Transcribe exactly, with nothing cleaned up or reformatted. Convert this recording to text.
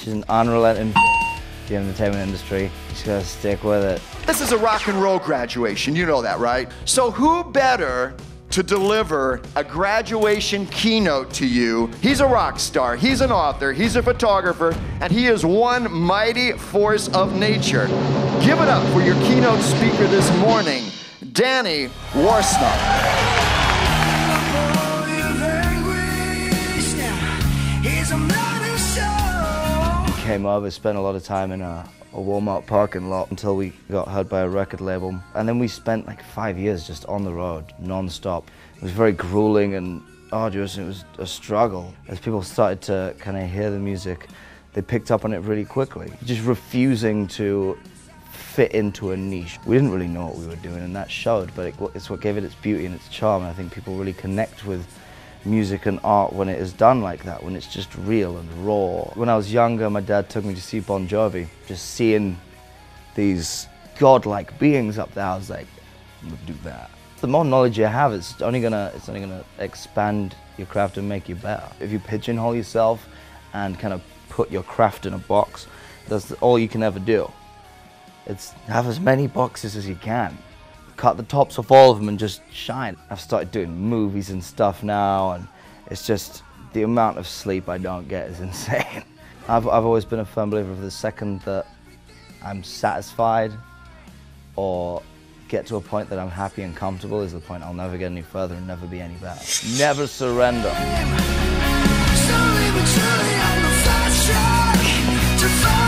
She's an unrelenting the entertainment industry. She's gotta stick with it. This is a rock and roll graduation, you know that, right? So who better to deliver a graduation keynote to you? He's a rock star, he's an author, he's a photographer, and he is one mighty force of nature. Give it up for your keynote speaker this morning, Danny Worsnop. Came over, spent a lot of time in a, a Walmart parking lot until we got heard by a record label. And then we spent like five years just on the road, non-stop. It was very grueling and arduous, and it was a struggle. As people started to kind of hear the music, they picked up on it really quickly. Just refusing to fit into a niche. We didn't really know what we were doing, and that showed, but it, it's what gave it its beauty and its charm. And I think people really connect with music and art when it is done like that, when it's just real and raw. When I was younger, my dad took me to see Bon Jovi. Just seeing these godlike beings up there, I was like, I'm gonna do that. The more knowledge you have, it's only gonna, it's only gonna expand your craft and make you better. If you pigeonhole yourself and kind of put your craft in a box, that's all you can ever do. It's have as many boxes as you can. Cut the tops off all of them and just shine. I've started doing movies and stuff now, and it's just the amount of sleep I don't get is insane. I've, I've always been a firm believer of the second that I'm satisfied or get to a point that I'm happy and comfortable is the point I'll never get any further and never be any better. Never surrender.